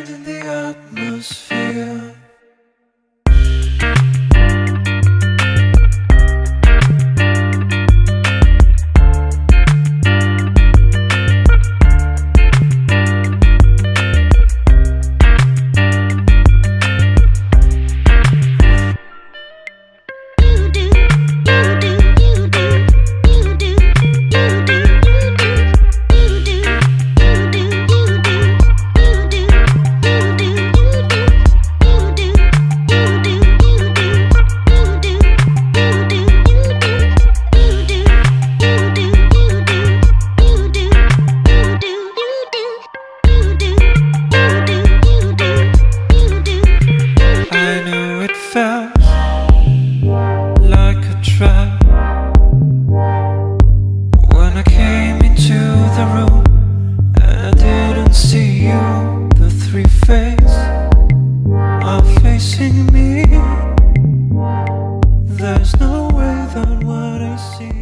in the atmosphere. Felt like a trap when I came into the room and I didn't see you. The three faces are facing me. There's no way that what I see